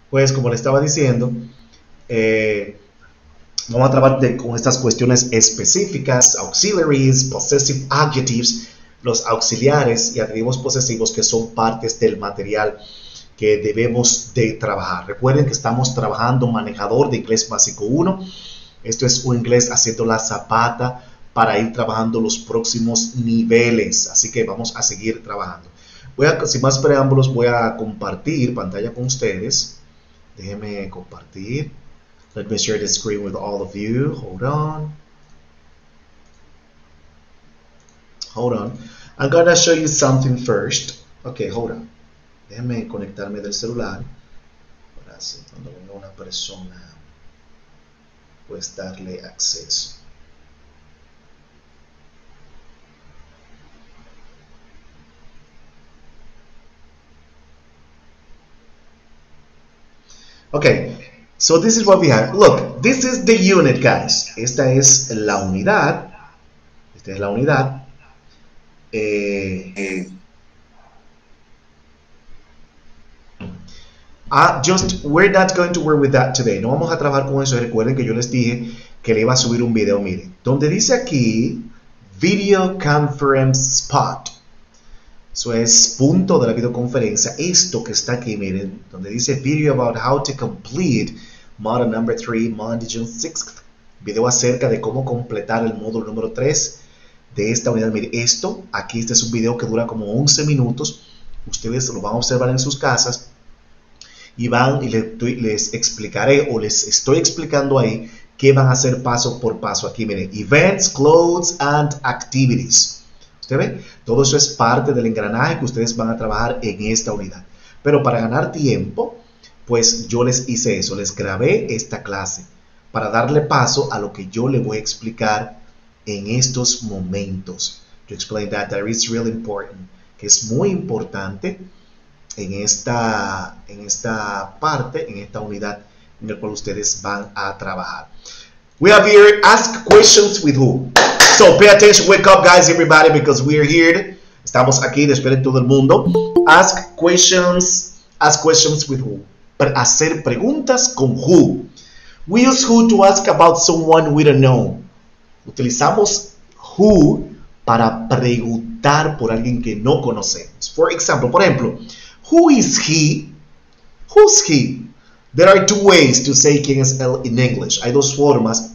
Pues como le estaba diciendo, eh, vamos a trabajar con estas cuestiones específicas, auxiliaries, possessive adjectives, los auxiliares y adjetivos posesivos que son partes del material que debemos de trabajar. Recuerden que estamos trabajando manejador de inglés básico 1. Esto es un inglés haciendo la zapata para ir trabajando los próximos niveles. Así que vamos a seguir trabajando. Sin más preámbulos, voy a compartir pantalla con ustedes. Déjenme compartir. Let me share the screen with all of you. Hold on. Hold on. I'm gonna show you something first. Okay, hold on. Déjenme conectarme del celular para así cuando venga una persona pues darle acceso. Okay, so this is what we have. Look, this is the unit, guys. Esta es la unidad. Esta es la unidad. We're not going to work with that today. No vamos a trabajar con eso. Recuerden que yo les dije que le iba a subir un video. Miren, donde dice aquí Video Conference Spot. Eso es punto de la videoconferencia. Esto que está aquí, miren, donde dice Video about how to complete Model Number 3, Module 6. Video acerca de cómo completar el módulo número 3 de esta unidad. Miren, esto, aquí este es un video que dura como 11 minutos. Ustedes lo van a observar en sus casas. Y van y les explicaré o les estoy explicando ahí qué van a hacer paso por paso. Aquí miren, Events, Clothes and Activities. ¿Usted ve? Todo eso es parte del engranaje que ustedes van a trabajar en esta unidad. Pero para ganar tiempo, pues yo les hice eso. Les grabé esta clase para darle paso a lo que yo le voy a explicar en estos momentos. To explain that is really important. Que es muy importante en esta parte, en esta unidad en la cual ustedes van a trabajar. We have here, ask questions with who. So pay attention, wake up guys, everybody, because we are here. Estamos aquí, despierten todo el mundo. Ask questions with who. Hacer preguntas con who. We use who to ask about someone we don't know. Utilizamos who para preguntar por alguien que no conocemos. For example, por ejemplo, who is he? Who's he? There are two ways to say quién es él in English. Hay dos formas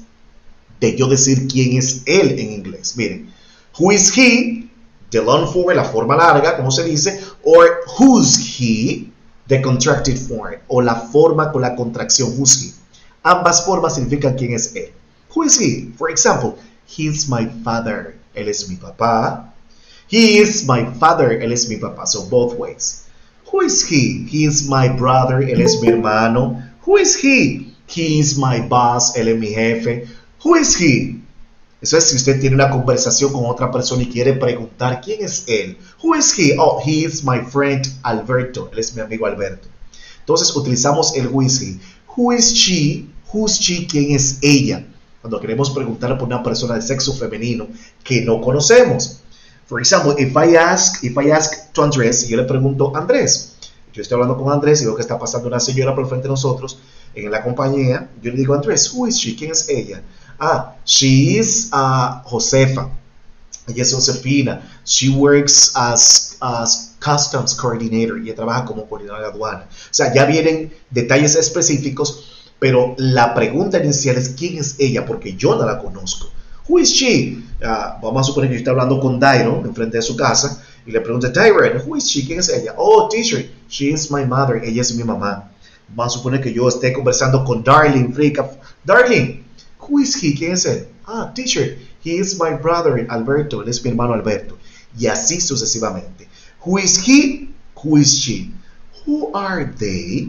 de yo decir quién es él en inglés. Miren, who is he? The long form, la forma larga, como se dice, or who's he? The contracted form, o la forma con la contracción who's he. Ambas formas significan quién es él. Who is he? For example, he's my father. Él es mi papá. He is my father. Él es mi papá. So both ways. Who is he? He is my brother. Él es mi hermano. Who is he? He is my boss. Él es mi jefe. Who is he? Eso es si usted tiene una conversación con otra persona y quiere preguntar quién es él. Who is he? Oh, he is my friend Alberto. Él es mi amigo Alberto. Entonces utilizamos el who is he. Who is she? Who's she? ¿Quién es ella? Cuando queremos preguntar por una persona de sexo femenino que no conocemos. For example, if I ask to Andrés, y yo le pregunto a Andrés, yo estoy hablando con Andrés y veo que está pasando una señora por frente de nosotros en la compañía, yo le digo a Andrés, who is she? ¿Quién es ella? Ah, she is Josefa. Ella es Josefina. She works as customs coordinator. Ella trabaja como coordinadora de aduana. O sea, ya vienen detalles específicos, pero la pregunta inicial es ¿quién es ella? Porque yo no la conozco. Who is she? Vamos a suponer que yo estoy hablando con Dairon enfrente de su casa y le pregunto, Dairon, who is she? ¿Quién es ella? Oh, teacher, she is my mother. Ella es mi mamá. Vamos a suponer que yo esté conversando con Darling Frica. Darling, who is he? ¿Quién es él? Ah, teacher, he is my brother Alberto. Él es mi hermano Alberto. Y así sucesivamente. Who is he? Who is she? Who are they?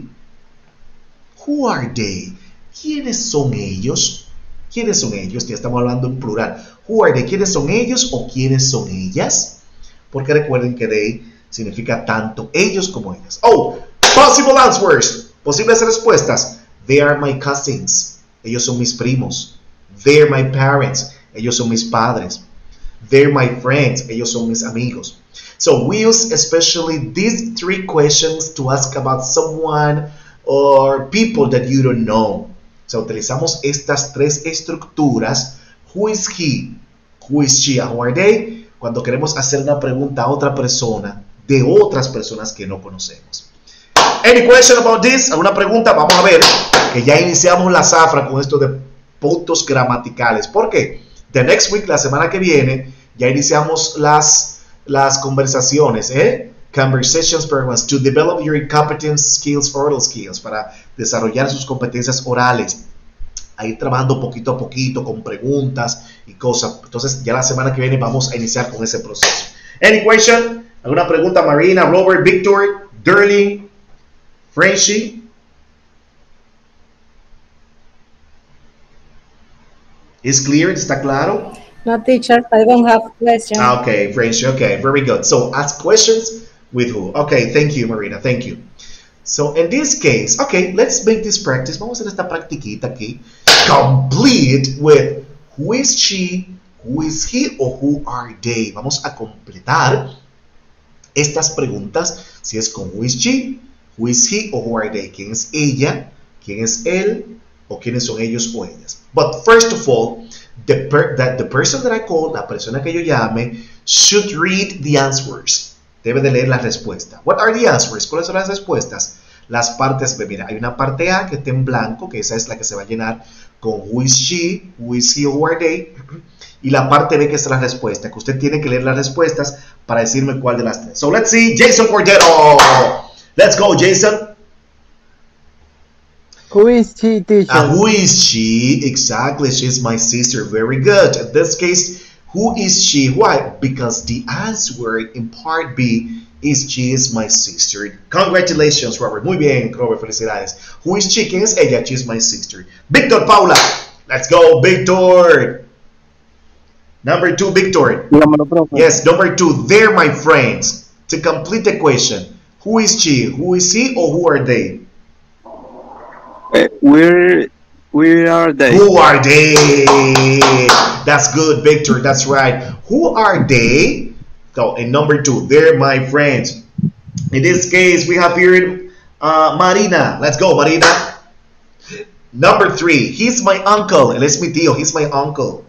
Who are they? ¿Quiénes son ellos? ¿Quiénes son ellos? Ya estamos hablando en plural. Who are they? ¿Quiénes son ellos o quiénes son ellas? Porque recuerden que they significa tanto ellos como ellas. Oh, possible answers. Posibles respuestas. They are my cousins. Ellos son mis primos. They're my parents. Ellos son mis padres. They're my friends. Ellos son mis amigos. So we use especially these three questions to ask about someone or people that you don't know. O sea, utilizamos estas tres estructuras. Who is he? Who is she? Who are they? Cuando queremos hacer una pregunta a otra persona de otras personas que no conocemos. Any question about this? ¿Alguna pregunta? Vamos a ver que ya iniciamos la zafra con esto de puntos gramaticales. ¿Por qué? The next week, la semana que viene, ya iniciamos las conversaciones, Conversations programs to develop your competence skills, oral skills, para desarrollar sus competencias orales. A ir trabajando poquito a poquito con preguntas y cosas. Entonces, ya la semana que viene vamos a iniciar con ese proceso. Any question? ¿Alguna pregunta? Marina, Robert, Victor, Derling, Frenchy? ¿Es clear? ¿Está claro? No, teacher, I don't have questions. Okay, Frenchy, okay, very good. So, ask questions with who? Okay, thank you, Marina, thank you. So, in this case, okay, let's make this practice. Vamos a hacer esta practiquita aquí. Complete with who is she, who is he, or who are they. Vamos a completar estas preguntas, si es con who is she, who is he, or who are they. ¿Quién es ella? ¿Quién es él? ¿O quiénes son ellos o ellas? But first of all, the person that I call, la persona que yo llame, should read the answers. Debe de leer la respuesta. What are the answers? ¿Cuáles son las respuestas? Las partes B. Mira, hay una parte A que está en blanco, que esa es la que se va a llenar con who is she, who is he, who are they. Y la parte B que es la respuesta, que usted tiene que leer las respuestas para decirme cuál de las tres. So let's see, Jason Cordero. Let's go, Jason. Who is she, teacher? Who is she? Exactly, she's my sister. Very good. In this case, who is she? Why? Because the answer in part B is she is my sister. Congratulations, Robert. Muy bien, Robert. Felicidades. Who is she? ¿Quién es ella? She is my sister. Victor Paula. Let's go, Victor. Number 2, Victor. Yes, number 2. They're my friends. To complete the question, who is she? Who is he? Or who are they? Where are they? Who are they? That's good, Victor. That's right. Who are they? So, in number 2, they're my friends. In this case, we have here Marina. Let's go, Marina. Number 3, he's my uncle. Él es mi tío. He's my uncle.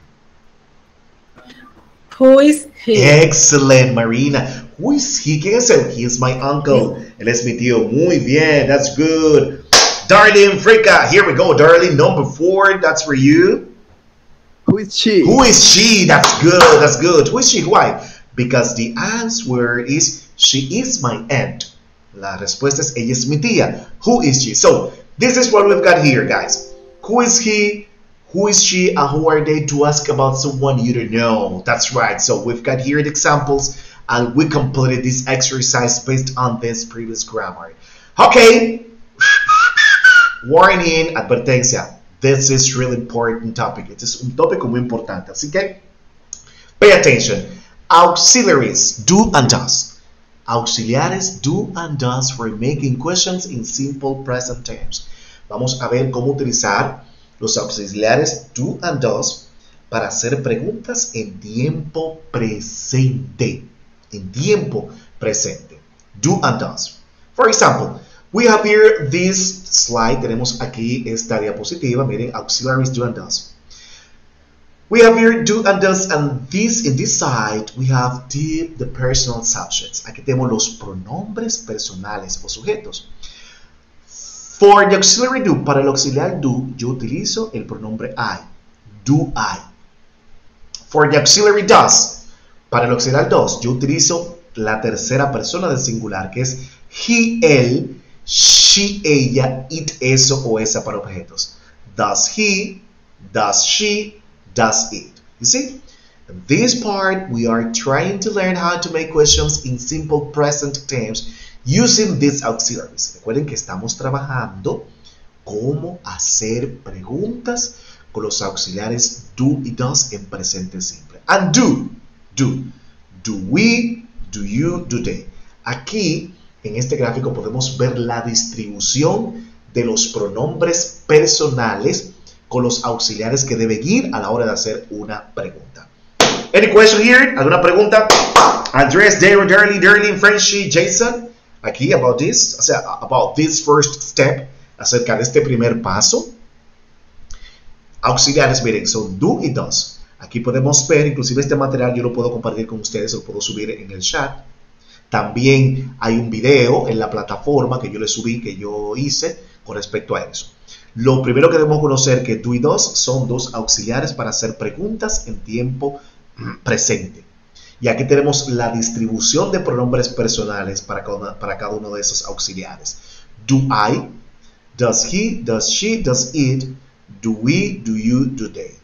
Who is he? Excellent, Marina. Who is he? ¿Quién es él? He is my uncle. Él es mi tío. Muy bien. That's good. Darling Frika. Here we go, Darling. Number 4. That's for you. Who is she? Who is she? That's good. That's good. Who is she? Why? Because the answer is she is my aunt. La respuesta es ella es mi tía. Who is she? So this is what we've got here, guys. Who is he? Who is she? And who are they to ask about someone you don't know? That's right. So we've got here the examples, and we completed this exercise based on this previous grammar. Okay. Warning, advertencia. This is really important topic. Este es un tópico muy importante. Así que, pay attention. Auxiliaries, do and does. Auxiliares, do and does for making questions in simple present tense. Vamos a ver cómo utilizar los auxiliares do and does para hacer preguntas en tiempo presente. En tiempo presente. Do and does. For example, we have here this slide. Tenemos aquí esta diapositiva. Miren, auxiliaries do and does. We have here do and does, and this in this side we have the personal subjects. Aquí tenemos los pronombres personales o sujetos. For the auxiliary do, para el auxiliar do, yo utilizo el pronombre I. Do I. For the auxiliary does, para el auxiliar does, yo utilizo la tercera persona del singular, que es he, él, she, ella, it, eso o esa para objetos. Does he, does she, does it. You see? In this part, we are trying to learn how to make questions in simple present tense using these auxiliaries. Recuerden que estamos trabajando cómo hacer preguntas con los auxiliares do y does en presente simple. And do. Do we, do you, do they. Aquí, en este gráfico, podemos ver la distribución de los pronombres personales con los auxiliares que deben ir a la hora de hacer una pregunta. Any question here? ¿Alguna pregunta? Andrés, Darling, Frenchy, Jason. aquí about this, o sea, about this first step, acerca de este primer paso. Auxiliares, miren, son do y does. Aquí podemos ver, inclusive este material yo lo puedo compartir con ustedes, lo puedo subir en el chat. También hay un video en la plataforma que yo le subí, que yo hice con respecto a eso. Lo primero que debemos conocer que do y does son dos auxiliares para hacer preguntas en tiempo presente. Y aquí tenemos la distribución de pronombres personales para cada uno de esos auxiliares. Do I, does he, does she, does it, do we, do you, do they.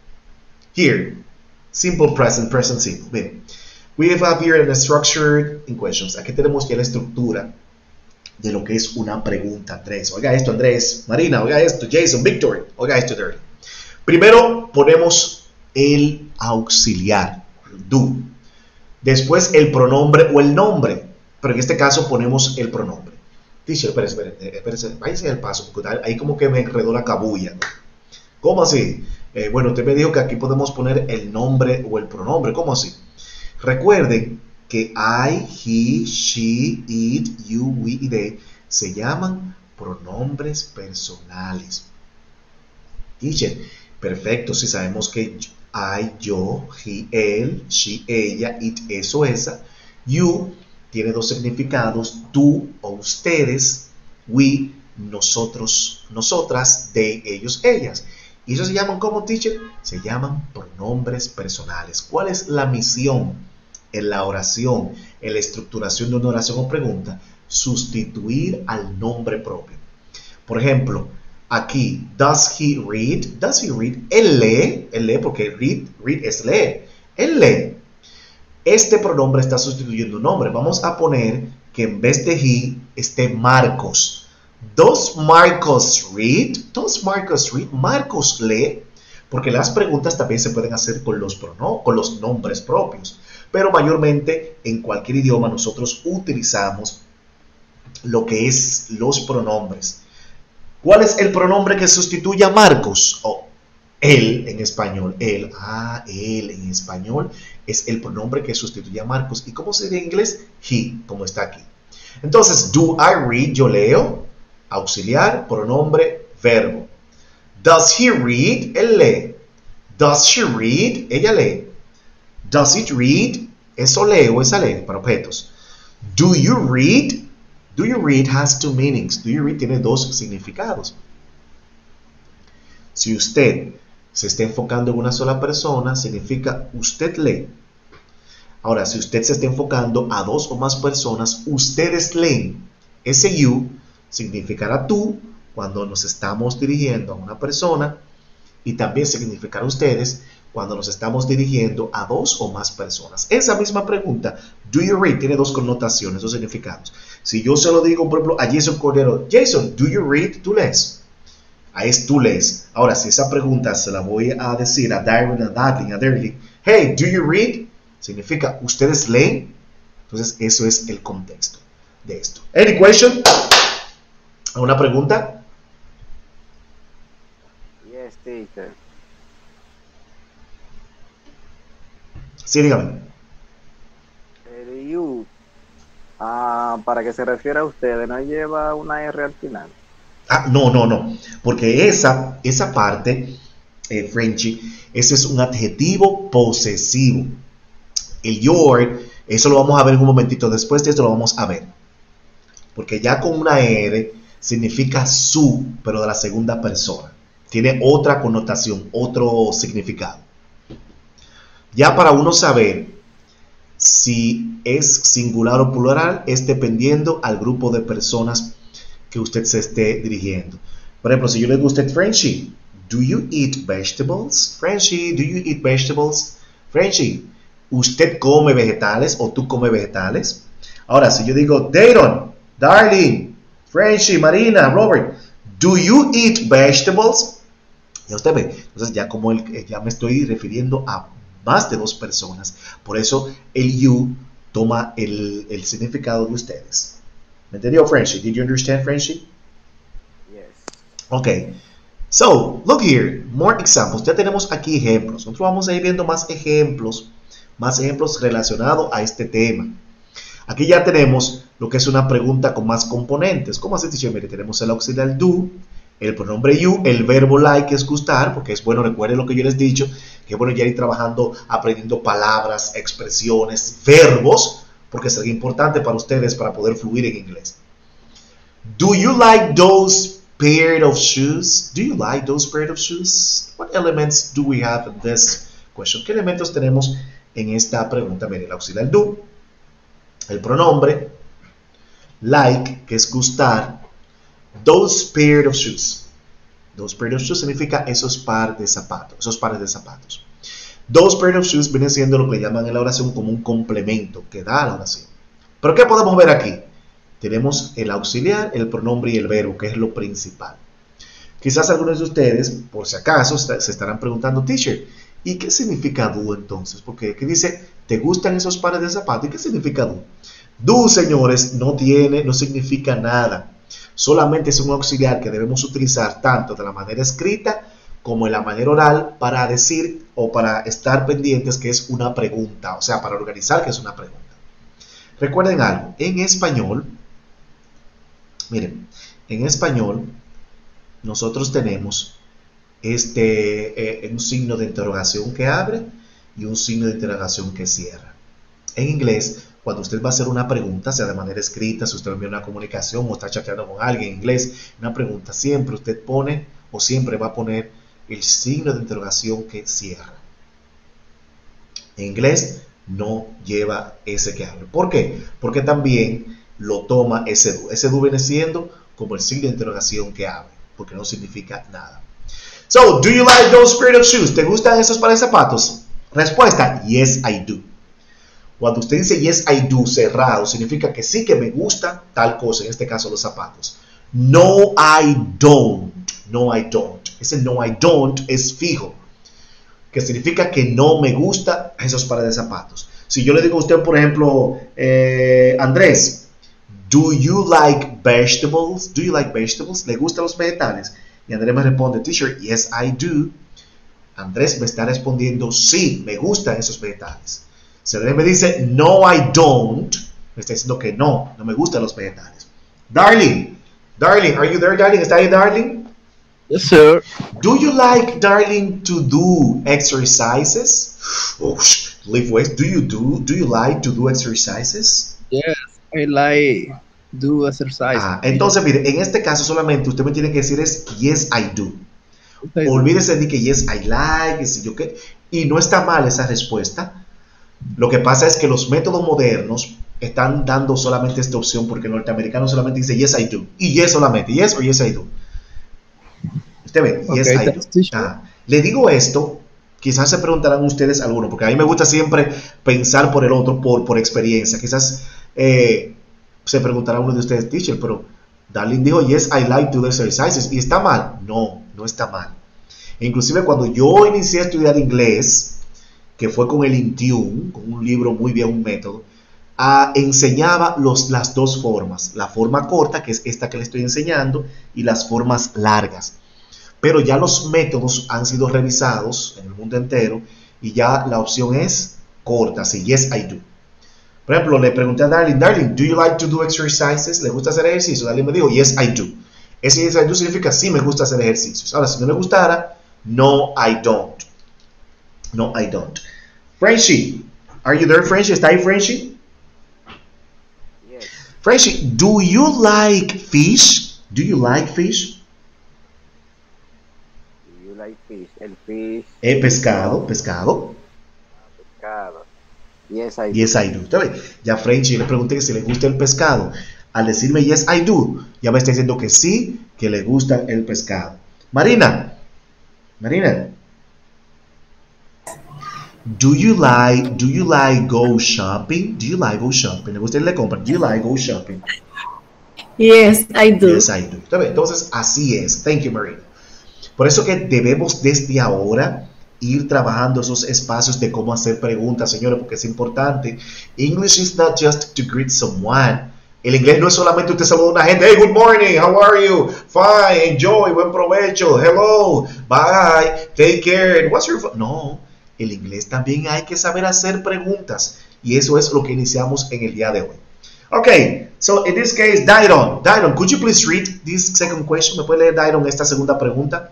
Here, simple present, present simple. Miren, we have here the structure in questions. Aquí tenemos ya la estructura de lo que es una pregunta, Andrés. Oiga esto, Andrés. Marina, oiga esto. Jason, Victor, oiga esto, Dirty. Primero ponemos el auxiliar, do. Después el pronombre o el nombre, pero en este caso ponemos el pronombre. Teacher, espérese, váyase al paso, porque ahí como que me enredó la cabulla, ¿no? ¿Cómo así? Bueno, usted me dijo que aquí podemos poner el nombre o el pronombre. ¿Cómo así? Recuerden que I, he, she, it, you, we y they se llaman pronombres personales. Teacher, perfecto, si sabemos que I, yo, he, él, she, ella, it, eso, esa. You tiene dos significados, tú o ustedes, we, nosotros, nosotras, they, ellos, ellas. ¿Y eso se llaman cómo, teacher? Se llaman pronombres personales. ¿Cuál es la misión en la oración, en la estructuración de una oración o pregunta? Sustituir al nombre propio. Por ejemplo, aquí, does he read? Does he read? Él lee porque read es leer. Él lee. Este pronombre está sustituyendo un nombre. Vamos a poner que en vez de he esté Marcos. Does Marcos read? Does Marcos read? Marcos lee. Porque las preguntas también se pueden hacer con los nombres propios. Pero mayormente en cualquier idioma nosotros utilizamos lo que es los pronombres. ¿Cuál es el pronombre que sustituye a Marcos? Él en español. Él. Él en español es el pronombre que sustituye a Marcos. ¿Y cómo sería en inglés? He, como está aquí. Entonces, do I read? Yo leo. Auxiliar, pronombre, verbo. Does he read? Él lee. Does she read? Ella lee. Does it read? Eso lee o esa lee para objetos. Do you read? Do you read has two meanings. Do you read tiene dos significados. Si usted se está enfocando en una sola persona, significa usted lee. Ahora, si usted se está enfocando a dos o más personas, ustedes leen. Ese you significará tú cuando nos estamos dirigiendo a una persona y también significará ustedes cuando nos estamos dirigiendo a dos o más personas. Esa misma pregunta, do you read, tiene dos connotaciones, dos significados. Si yo se lo digo, por ejemplo, a Jason Cordero, Jason, do you read? Tú lees. Ahí es tú lees. Ahora, si esa pregunta se la voy a decir a Darren, a Darling, a Derly, hey, do you read? Significa, ¿ustedes leen? Entonces, eso es el contexto de esto. Any question? ¿Alguna pregunta? Yes, teacher. Sí, dígame. El you, ¿para qué se refiere a ustedes? ¿No lleva una R al final? No. Porque esa parte, Frenchy, ese es un adjetivo posesivo. El your, eso lo vamos a ver en un momentito. Después de esto lo vamos a ver. Porque ya con una R significa su, pero de la segunda persona. Tiene otra connotación, otro significado. Ya para uno saber si es singular o plural, es dependiendo al grupo de personas que usted se esté dirigiendo. Por ejemplo, si yo le digo a usted, Frenchy, do you eat vegetables? Frenchy, do you eat vegetables? Frenchy, ¿usted come vegetales o tú comes vegetales? Ahora, si yo digo, Dayton, Darling, Frenchy, Marina, Robert, do you eat vegetables? Ya usted ve, entonces ya como ya me estoy refiriendo a más de dos personas. Por eso el you toma el significado de ustedes. ¿Me entendió, Frenchy? Did you understand, Frenchy? Yes. Okay. So, look here. More examples. Ya tenemos aquí ejemplos. Nosotros vamos a ir viendo más ejemplos relacionados a este tema. Aquí ya tenemos lo que es una pregunta con más componentes. ¿Cómo así, teacher? Mire, tenemos el auxiliar do, el pronombre you, el verbo like, que es gustar, porque es bueno, recuerden lo que yo les he dicho, que es bueno ya ir trabajando, aprendiendo palabras, expresiones, verbos, porque sería importante para ustedes para poder fluir en inglés. Do you like those pair of shoes? Do you like those pair of shoes? What elements do we have in this question? ¿Qué elementos tenemos en esta pregunta? Miren, el auxiliar do, el pronombre, like, que es gustar, those pair of shoes. Those pair of shoes significa esos pares de zapatos. Those pair of shoes viene siendo lo que le llaman en la oración como un complemento que da a la oración. Pero ¿qué podemos ver aquí? Tenemos el auxiliar, el pronombre y el verbo, que es lo principal. Quizás algunos de ustedes, por si acaso, se estarán preguntando, teacher, ¿y qué significa do entonces? Porque aquí dice, ¿te gustan esos pares de zapatos? ¿Y qué significa do? Do, señores, no significa nada. Solamente es un auxiliar que debemos utilizar tanto de la manera escrita como en la manera oral para decir o para estar pendientes que es una pregunta, o sea, para organizar que es una pregunta. Recuerden algo, en español, miren, en español nosotros tenemos un signo de interrogación que abre y un signo de interrogación que cierra. En inglés, cuando usted va a hacer una pregunta, sea de manera escrita, si usted envía una comunicación o está chateando con alguien en inglés, una pregunta, siempre usted pone o siempre va a poner el signo de interrogación que cierra. En inglés no lleva ese que abre. ¿Por qué? Porque también lo toma ese do. Ese do viene siendo como el signo de interrogación que abre, porque no significa nada. So, do you like those pair of shoes? ¿Te gustan esos pares de zapatos? Respuesta, yes, I do. Cuando usted dice yes, I do cerrado, significa que sí que me gusta tal cosa, en este caso los zapatos. No, I don't. No, I don't. Ese no, I don't es fijo, que significa que no me gusta esos pares de zapatos. Si yo le digo a usted, por ejemplo, Andrés, do you like vegetables? Do you like vegetables? ¿Le gustan los vegetales? Y Andrés me responde, teacher, yes, I do. Andrés me está respondiendo, sí, me gustan esos vegetales. Si Andrés me dice, no, I don't, me está diciendo que no me gustan los vegetales. Darling, are you there, darling? ¿Está ahí, darling? Yes, sir. Do you like, darling, to do exercises? Oh, lift weights. Do you like to do exercises? Yes, I like do exercise. Entonces, mire, en este caso solamente usted me tiene que decir es yes, I do. Olvídese de que yes, I like, y no está mal esa respuesta. Lo que pasa es que los métodos modernos están dando solamente esta opción porque el norteamericano solamente dice yes, I do. Y yes solamente, yes o yes, I do. Usted ve, yes, I do. Le digo esto, quizás se preguntarán ustedes algunos, porque a mí me gusta siempre pensar por el otro, por experiencia. Quizás se preguntará uno de ustedes, teacher, pero Darling dijo, yes, I like to do exercises. ¿Y está mal? No está mal. Inclusive cuando yo inicié a estudiar inglés, que fue con el Intune, con un libro muy bien, un método, enseñaba las dos formas. La forma corta, que es esta que le estoy enseñando, y las formas largas. Pero ya los métodos han sido revisados en el mundo entero y ya la opción es corta, así, yes, I do. Por ejemplo, le pregunté a Darling, do you like to do exercises? ¿Le gusta hacer ejercicio? Darling me dijo, yes, I do. Ese yes, I do significa sí me gusta hacer ejercicios. Ahora, si no me gustara, no, I don't. No, I don't. Frenchie, are you there, Frenchie? ¿Está ahí, Frenchie? Yes. Frenchie, do you like fish? Do you like fish? Do you like fish? El fish. Pescado. Pescado. Yes, I do. Yes, I do. Ya Frenchie le pregunté que si le gusta el pescado. Al decirme yes, I do, ya me está diciendo que sí, que le gusta el pescado. Marina. Do you like go shopping? Do you like go shopping? ¿Le gusta ir de compra? Do you like go shopping? Yes, I do. Yes, I do. Entonces, así es. Thank you, Marina. Por eso que debemos desde ahora ir trabajando esos espacios de cómo hacer preguntas, señores, porque es importante. English is not just to greet someone. El inglés no es solamente usted saluda a una gente, hey, good morning, how are you? Fine, enjoy, buen provecho, hello, bye, take care, what's your... No, el inglés también hay que saber hacer preguntas y eso es lo que iniciamos en el día de hoy. Okay, so in this case, Dairon, could you please read this second question? ¿Me puede leer, Dairon, esta segunda pregunta?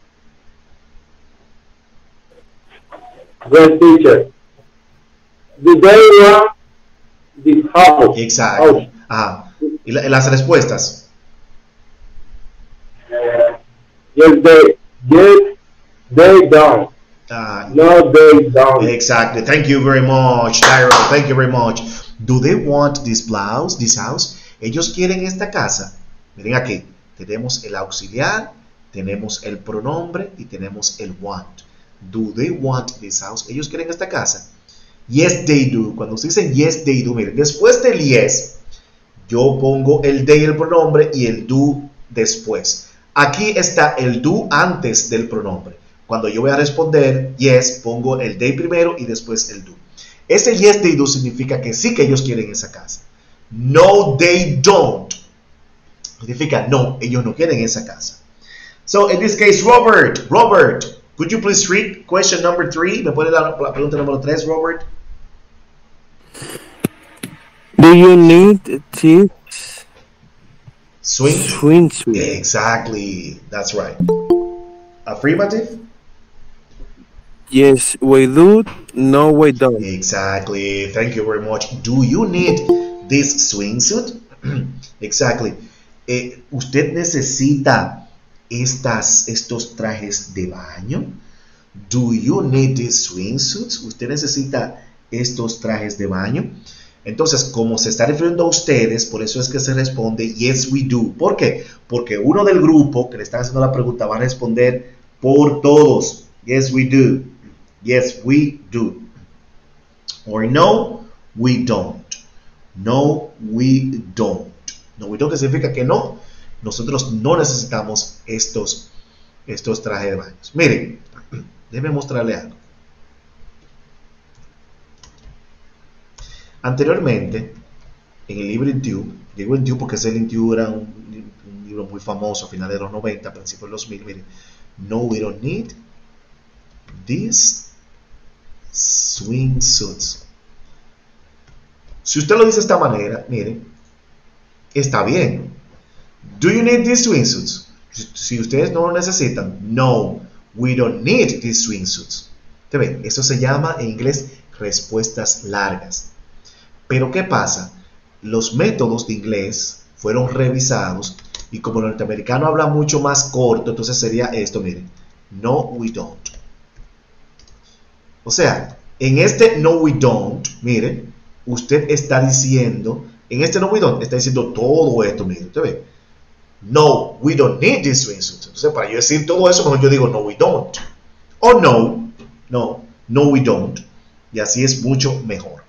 Yes, teacher. Do they want this house? Exacto. Ajá. ¿Y las respuestas? Yes, they don't. No, they don't. Exactly. Thank you very much, Dairon. Thank you very much. Do they want this blouse, this house? Ellos quieren esta casa. Miren aquí. Tenemos el auxiliar, tenemos el pronombre y tenemos el want. Do they want this house? Ellos quieren esta casa. Yes, they do. Cuando se dicen yes, they do, miren, después del yes, yo pongo el they, el pronombre, y el do después. Aquí está el do antes del pronombre. Cuando yo voy a responder yes, pongo el they primero y después el do. Ese yes, they do significa que sí que ellos quieren esa casa. No, they don't. Significa no, ellos no quieren esa casa. So, in this case, Robert, could you please read question number 3? ¿Me puede dar la pregunta número 3, Robert? Do you need this swimsuit? Exactly, that's right. Affirmative? Yes, we do. No, we don't. Exactly, thank you very much. Do you need this swimsuit? Exactly. ¿Usted necesita estos trajes de baño? Do you need these swimsuits? ¿Usted necesita estos trajes de baño? Entonces, como se está refiriendo a ustedes, por eso es que se responde yes, we do. ¿Por qué? Porque uno del grupo que le está haciendo la pregunta va a responder por todos. Yes, we do. Yes, we do. Or no, we don't. No, we don't. No, we don't, que significa que no. Nosotros no necesitamos estos trajes de baño. Miren, déjenme mostrarle algo. Anteriormente, en el libro Intiu, digo Intiu porque ese Intiu era un libro muy famoso a finales de los 90, principios de los 2000, miren. No, we don't need these swimsuits. Si usted lo dice de esta manera, miren, está bien. Do you need these swimsuits? Si ustedes no lo necesitan, no, we don't need these swimsuits. ¿Te ven? Eso se llama en inglés respuestas largas. Pero ¿qué pasa? Los métodos de inglés fueron revisados y como el norteamericano habla mucho más corto, entonces sería esto, miren. No, we don't. O sea, en este no, we don't, miren, usted está diciendo, en este no, we don't, está diciendo todo esto, miren, ¿te ve? No, we don't need these swimsuits. Entonces, para yo decir todo eso, mejor yo digo no, we don't. O no, we don't. Y así es mucho mejor.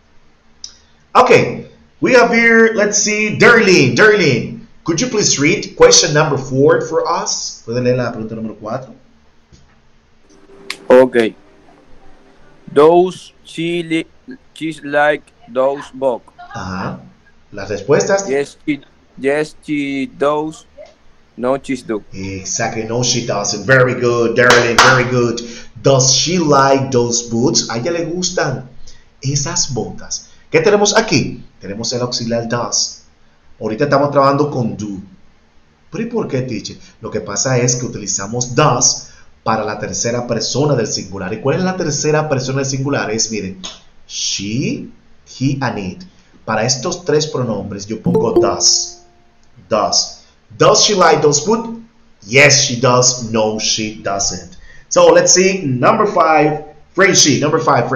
Okay, we have here, let's see, Darlene, could you please read question number 4 for us? ¿Puede leer la pregunta número 4? Okay. Those cheese like those bug. Ajá. Las respuestas. Yes, she does. No, she do. Exactly. No, she doesn't. Very good, Darlene. Very good. Does she like those boots? A ella le gustan esas botas. ¿Qué tenemos aquí? Tenemos el auxiliar does. Ahorita estamos trabajando con do. ¿Pero y por qué, teacher? Lo que pasa es que utilizamos does para la tercera persona del singular. ¿Y cuál es la tercera persona del singular? Es, miren, she, he, and it. Para estos tres pronombres yo pongo does. Does. Does she like those boots? Yes, she does. No, she doesn't. So let's see. Number 5, Frenchie. Number 5.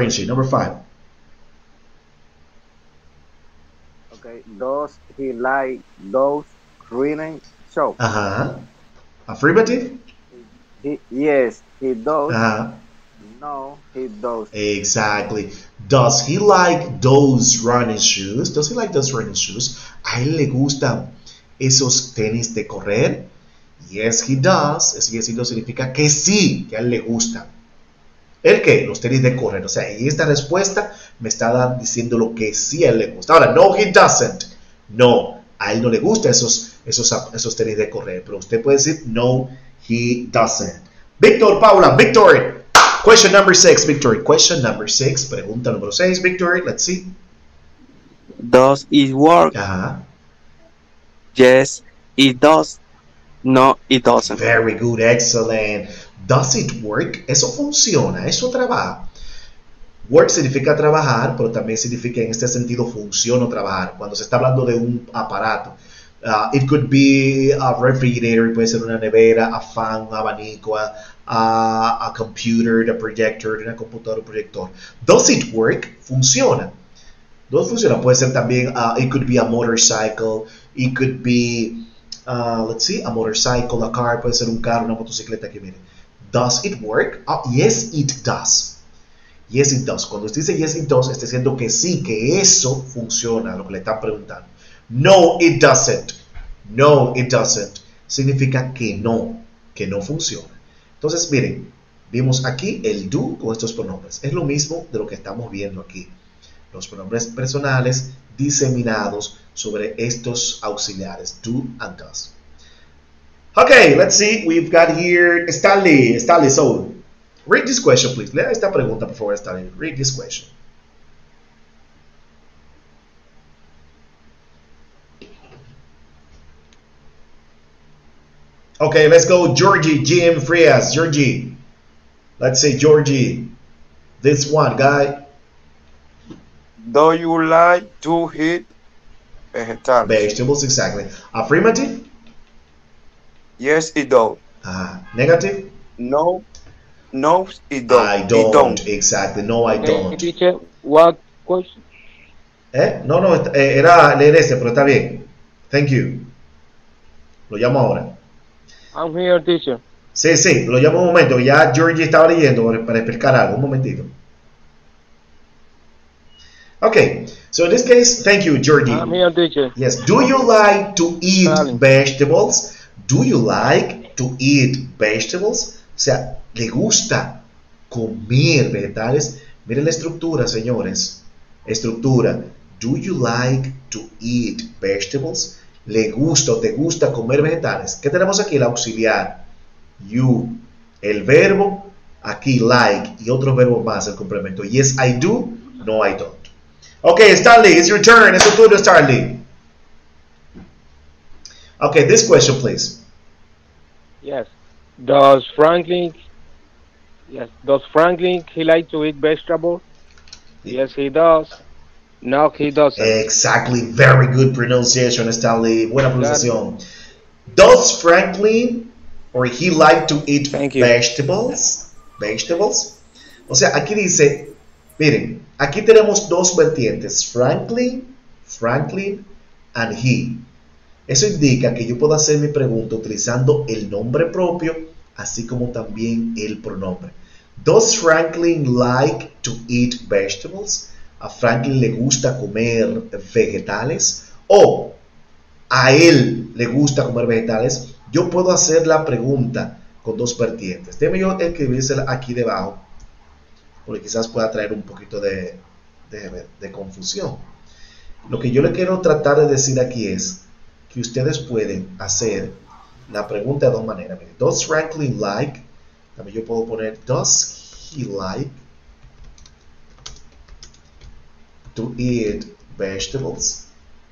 Okay. Does he like those reading shows? Affirmative? Yes, he does. Uh-huh. No, he does. Exactly. Does he like those running shoes? Does he like those running shoes? ¿A él le gustan esos tenis de correr? Yes, he does. Ese yes, he does significa que sí, que a él le gustan. ¿El qué? Los tenis de correr. O sea, y esta respuesta me está diciendo lo que sí a él le gusta. Ahora, no, he doesn't. No, a él no le gustan esos tenis de correr. Pero usted puede decir, no, he doesn't. Víctor, Paula, Víctor. Question number 6, Victor. Question number 6. Pregunta número 6, Victor. Let's see. Does it work? Ajá. Yes, it does. No, it doesn't. Very good, excellent. Does it work? Eso funciona, eso trabaja. Work significa trabajar, pero también significa en este sentido función o trabajar. Cuando se está hablando de un aparato, it could be a refrigerator, puede ser una nevera, a fan, un abanico, a computer, a projector, una computadora, un proyector. Does it work? Funciona. Does funciona. Puede ser también, it could be a motorcycle, it could be, let's see, a motorcycle, a car, puede ser un carro, una motocicleta que mire. Does it work? Yes, it does. Yes, it does. Cuando usted dice yes, it does, está diciendo que sí, que eso funciona, lo que le están preguntando. No, it doesn't. No, it doesn't. Significa que no funciona. Entonces, miren, vimos aquí el do con estos pronombres. Es lo mismo de lo que estamos viendo aquí. Los pronombres personales diseminados sobre estos auxiliares, do and does. Okay, let's see. We've got here Stanley. So, read this question, please. Lea esta pregunta, por favor, Stanley. Read this question. Okay, let's go. Georgie, Jim Frias. Georgie. Let's say Georgie. This one, guy. Do you like to eat vegetables? Vegetables, exactly. Affirmative? Yes, it does. Negative? No, it don't. I It don't. don't. Exactly. No, I don't. Teacher, what question? No, era leer ese, pero está bien. Thank you. Lo llamo ahora. I'm here, teacher. Sí, lo llamo un momento, que ya Georgie estaba leyendo para explicar algo. Un momentito. Okay, so in this case, thank you, Georgie. I'm here, teacher. Yes. Do you like to eat Darling. vegetables? Do you like to eat vegetables? O sea, ¿le gusta comer vegetales? Miren la estructura, señores. Estructura. Do you like to eat vegetables? ¿Le gusta o te gusta comer vegetales? ¿Qué tenemos aquí? El auxiliar. You. El verbo. Aquí like. Y otro verbo más, el complemento. Yes, I do. No, I don't. Okay, Stanley, it's your turn. Es tu turno, Stanley. Okay, this question, please. Yes. Does Franklin he like to eat vegetables? Yes, he does. No, he doesn't. Exactly. Very good pronunciation, Stanley. Buena pronunciación. Does Franklin or he like to eat Thank you. vegetables? Vegetables. O sea, aquí dice, miren, aquí tenemos dos vertientes, Franklin and he. Eso indica que yo puedo hacer mi pregunta utilizando el nombre propio, así como también el pronombre. Does Franklin like to eat vegetables? ¿A Franklin le gusta comer vegetales? ¿O a él le gusta comer vegetales? Yo puedo hacer la pregunta con dos vertientes. Déjame yo escribírsela aquí debajo, porque quizás pueda traer un poquito de confusión. Lo que yo le quiero tratar de decir aquí es que ustedes pueden hacer la pregunta de dos maneras. Miren, does Franklin like? También yo puedo poner, does he like to eat vegetables?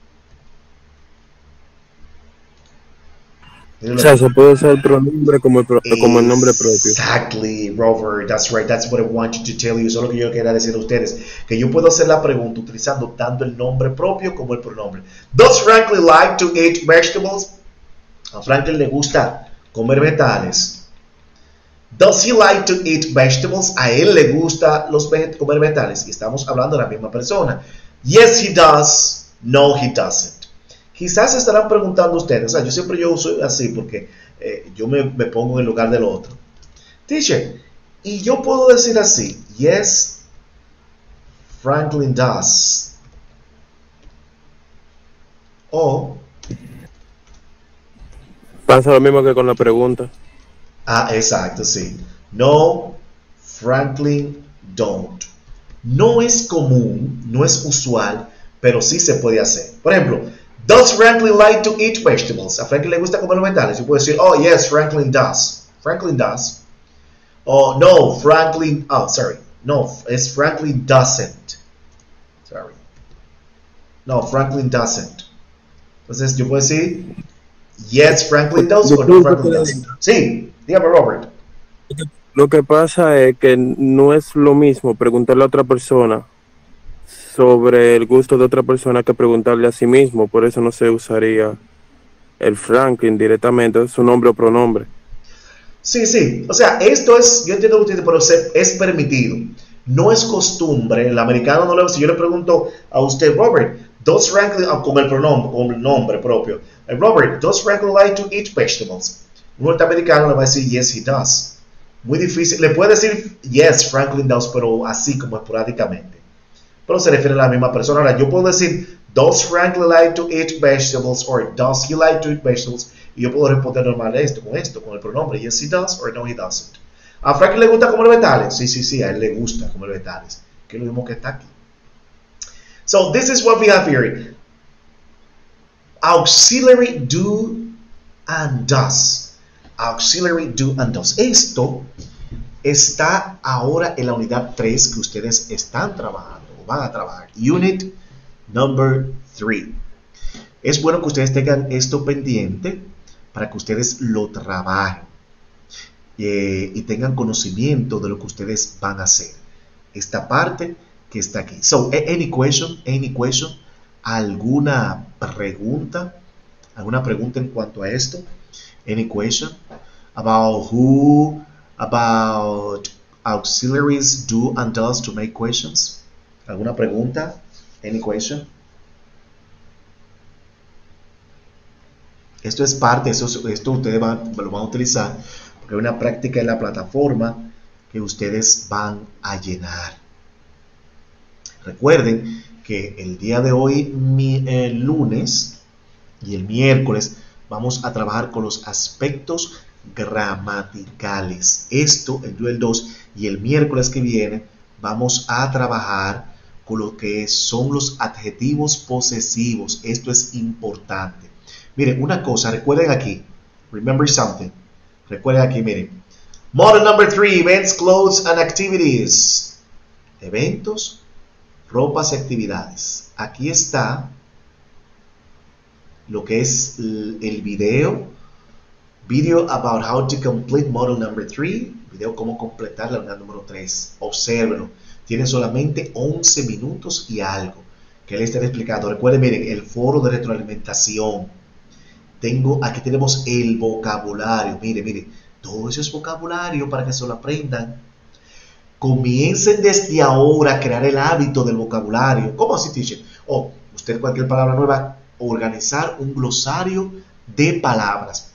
O sea, se puede usar el pronombre como el nombre propio. Exactly, Robert, that's right, that's what I want you to tell you. Eso es lo que yo quería decir a ustedes, que yo puedo hacer la pregunta utilizando tanto el nombre propio como el pronombre. Does Franklin like to eat vegetables? A Franklin le gusta comer vegetales. Does he like to eat vegetables? A él le gusta comer vegetales. Y estamos hablando de la misma persona. Yes, he does. No, he doesn't. Quizás se estarán preguntando ustedes, o sea, yo uso así porque yo me pongo en el lugar del otro. Teacher, y yo puedo decir así, yes, Franklin does. O pasa lo mismo que con la pregunta. Exacto, sí. No, Franklin don't. No es común, no es usual, pero sí se puede hacer. Por ejemplo, does Franklin like to eat vegetables? A Franklin le gusta comer vegetales. Yo puedo decir, oh, yes, Franklin does. Franklin does. Oh, no, Franklin, oh, sorry. No, it's Franklin doesn't. Sorry. No, Franklin doesn't. Entonces yo puedo decir, yes, Franklin does, o no, Franklin doesn't. Sí, dígame, Robert. Lo que pasa es que no es lo mismo preguntarle a otra persona sobre el gusto de otra persona que preguntarle a sí mismo. Por eso no se usaría el Franklin directamente, su nombre o pronombre. Sí, sí. O sea, esto es, yo entiendo que usted dice, pero es permitido. No es costumbre. El americano no le. Si yo le pregunto a usted, Robert, does Franklin, con el pronombre, con el nombre propio, Robert, does Franklin like to eat vegetables? Un norteamericano le va a decir, yes, he does. Muy difícil. Le puede decir, yes, Franklin does, pero así como esporádicamente. Pero se refiere a la misma persona. Ahora, yo puedo decir, does Franklin like to eat vegetables? Or does he like to eat vegetables? Y yo puedo responder normal con el pronombre, yes, he does, or no, he doesn't. ¿A Franklin le gusta comer vegetales? Sí, a él le gusta comer vegetales. Que es lo mismo que está aquí. So, this is what we have here. Auxiliary do and does. Auxiliary do and does. Esto está ahora en la unidad 3 que ustedes están trabajando o van a trabajar. Unit number 3. Es bueno que ustedes tengan esto pendiente para que ustedes lo trabajen y tengan conocimiento de lo que ustedes van a hacer. Esta parte que está aquí. So, any question? ¿Alguna pregunta en cuanto a esto? Any question about auxiliaries do and does to make questions? ¿Alguna pregunta? Any question? Esto es parte, esto ustedes lo van a utilizar porque hay una práctica en la plataforma que ustedes van a llenar. Recuerden que el día de hoy, el lunes y el miércoles, vamos a trabajar con los aspectos gramaticales. Esto, el día del 2 y el miércoles que viene, vamos a trabajar con lo que son los adjetivos posesivos. Esto es importante. Miren, una cosa, recuerden aquí. Remember something. Recuerden aquí, miren. Model number 3, events, clothes and activities. Eventos, ropas y actividades. Aquí está lo que es el video about how to complete model number 3, video cómo completar la unidad número 3. Obsérvenlo, tiene solamente 11 minutos y algo que le estaré explicando. Recuerden, miren, el foro de retroalimentación. Aquí tenemos el vocabulario. Miren, todo eso es vocabulario para que se lo aprendan. Comiencen desde ahora a crear el hábito del vocabulario. ¿Cómo así, teacher? Usted cualquier palabra nueva, organizar un glosario de palabras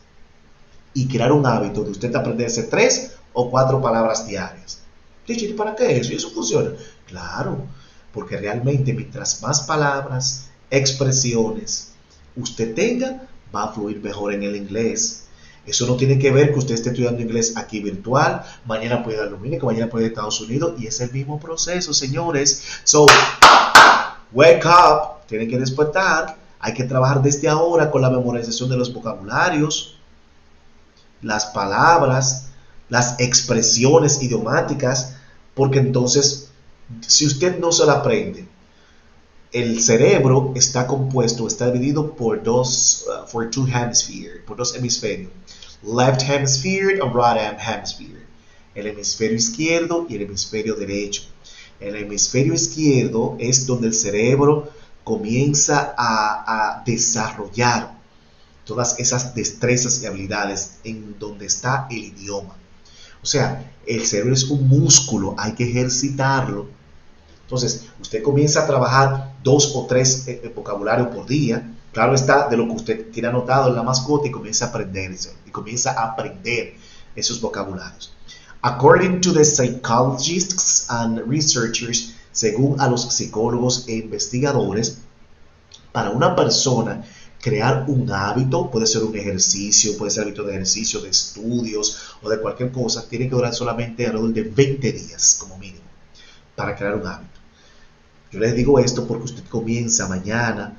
y crear un hábito de usted aprenderse 3 o 4 palabras diarias. Teacher, ¿y para qué eso? ¿Y eso funciona? Claro, porque realmente mientras más palabras, expresiones usted tenga, va a fluir mejor en el inglés. Eso no tiene que ver que usted esté estudiando inglés aquí virtual, mañana puede ir a Lumínica, mañana puede ir a Estados Unidos, y es el mismo proceso, señores. So, wake up, tienen que despertar. Hay que trabajar desde ahora con la memorización de los vocabularios, las palabras, las expresiones idiomáticas, porque entonces, si usted no se la aprende, el cerebro está dividido por dos hemisferios, left hemisphere and right hemisphere, el hemisferio izquierdo y el hemisferio derecho. El hemisferio izquierdo es donde el cerebro comienza a desarrollar todas esas destrezas y habilidades en donde está el idioma. O sea, el cerebro es un músculo, hay que ejercitarlo. Entonces, usted comienza a trabajar 2 o 3 vocabularios por día. Claro está, de lo que usted tiene anotado en la mascota, y comienza a aprender eso, y comienza a aprender esos vocabularios. According to the psychologists and researchers, según a los psicólogos e investigadores, para una persona crear un hábito, puede ser un ejercicio, puede ser hábito de ejercicio, de estudios o de cualquier cosa, tiene que durar solamente alrededor de 20 días como mínimo para crear un hábito. Yo les digo esto porque usted comienza mañana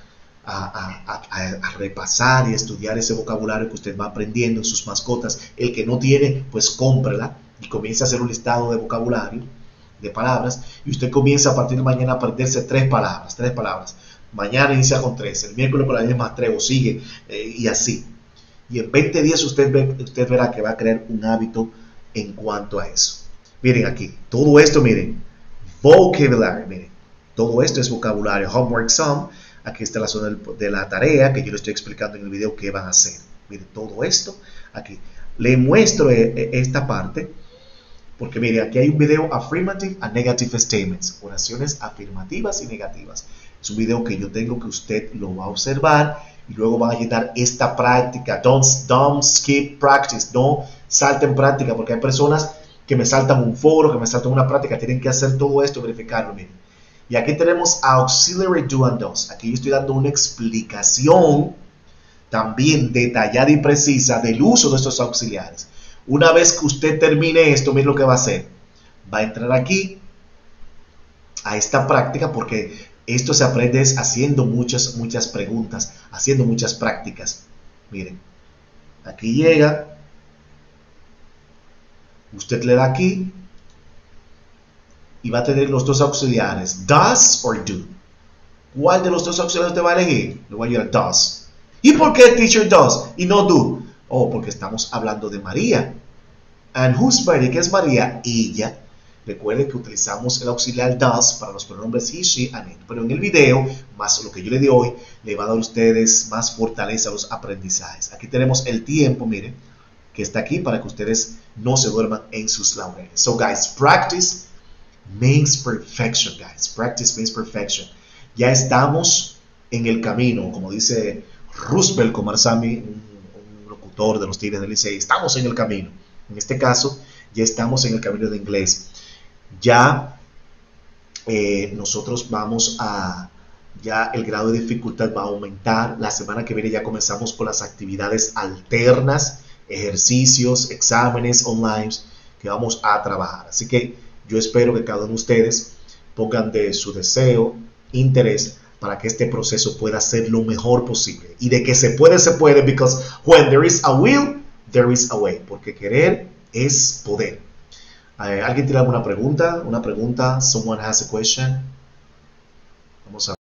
a repasar y a estudiar ese vocabulario que usted va aprendiendo en sus mascotas. El que no tiene, pues cómprela y comienza a hacer un listado de vocabulario, de palabras, y usted comienza a partir de mañana a aprenderse 3 palabras. mañana inicia con 3, el miércoles con la misma 3 o sigue y así. Y en 20 días usted verá que va a crear un hábito en cuanto a eso. Miren aquí, todo esto, miren, vocabulary, miren, todo esto es vocabulario, homework sum. Aquí está la zona de la tarea que yo les estoy explicando en el video qué van a hacer. Miren, todo esto aquí. Le muestro esta parte porque mire, aquí hay un video affirmative and negative statements, oraciones afirmativas y negativas. Es un video que yo tengo que usted lo va a observar y luego van a llenar esta práctica. Don't skip practice, no salten práctica, porque hay personas que me saltan un foro, que me saltan una práctica, tienen que hacer todo esto, verificarlo, miren. Y aquí tenemos auxiliary do and does. Aquí yo estoy dando una explicación también detallada y precisa del uso de estos auxiliares. Una vez que usted termine esto, miren lo que va a hacer. Va a entrar aquí a esta práctica, porque esto se aprende haciendo muchas preguntas, haciendo muchas prácticas. Miren, aquí llega, usted le da aquí y va a tener los dos auxiliares, does or do. ¿Cuál de los dos auxiliares usted va a elegir? Le voy a ir a does. ¿Y por qué teacher does y no do? Oh, porque estamos hablando de María. And who's Mary? ¿Qué es María? Ella. Recuerden que utilizamos el auxiliar does para los pronombres he, she, and it. Pero en el video, más lo que yo le di hoy, le va a dar a ustedes más fortaleza a los aprendizajes. Aquí tenemos el tiempo, miren, que está aquí para que ustedes no se duerman en sus laureles. So guys, practice means perfection, guys. Practice means perfection. Ya estamos en el camino, como dice Roosevelt Komarsamy, un locutor de los Tigres del Licey. Estamos en el camino. En este caso, ya estamos en el camino de inglés. Ya nosotros vamos a, ya el grado de dificultad va a aumentar. La semana que viene ya comenzamos con las actividades alternas, ejercicios, exámenes online que vamos a trabajar. Así que yo espero que cada uno de ustedes pongan de su deseo, interés, para que este proceso pueda ser lo mejor posible. Y de que se puede, because when there is a will, there is a way. Porque querer es poder. ¿Alguien tiene alguna pregunta? ¿Una pregunta? Someone has a question? Vamos a